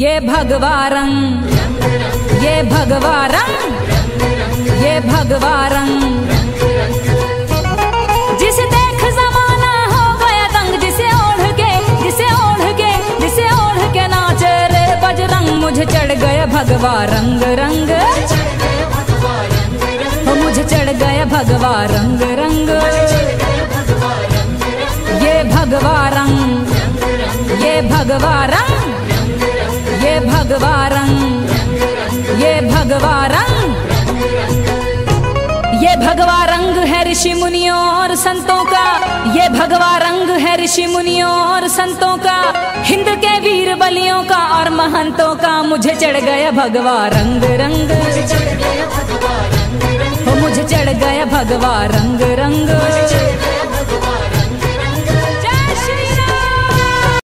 ये भगवा रंग, ये भगवा रंग, ये भगवा रंग, जिसे देख जमाना हो गया दंग, जिसे ओढ़ के, जिसे ओढ़ के, जिसे ओढ़ के नाचे रे बजरंग। मुझे चढ़ गया भगवा रंग रंग, हो मुझे चढ़ गया भगवा रंग रंग। ये भगवा रंग, ये भगवा रंग, ये भगवा रंग, ये भगवा रंग। ये भगवा रंग है ऋषि मुनियों और संतों का, ये भगवा रंग है ऋषि मुनियों और संतों का, हिंद के वीर बलियों का और महंतों का। मुझे चढ़ गया भगवा रंग रंग, हो मुझे चढ़ गया भगवा रंग रंग।